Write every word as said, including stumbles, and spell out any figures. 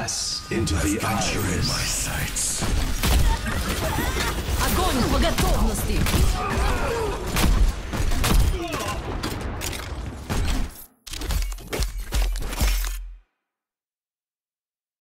pass into the iris. My sights. Огонь по готовности!